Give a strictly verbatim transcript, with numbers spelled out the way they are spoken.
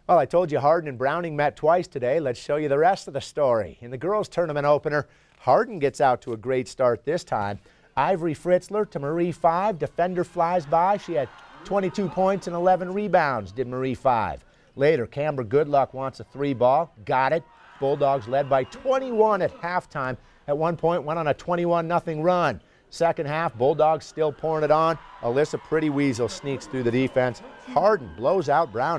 Well, I told you Hardin and Browning met twice today. Let's show you the rest of the story. In the girls' tournament opener, Hardin gets out to a great start this time. Ivory Fritzler to Marie five. Defender flies by. She had twenty-two points and eleven rebounds, did Marie five. Later, Canberra Goodluck wants a three ball. Got it. Bulldogs led by twenty-one at halftime. At one point, went on a twenty-one nothing run. Second half, Bulldogs still pouring it on. Alyssa Pretty Weasel sneaks through the defense. Hardin blows out Browning.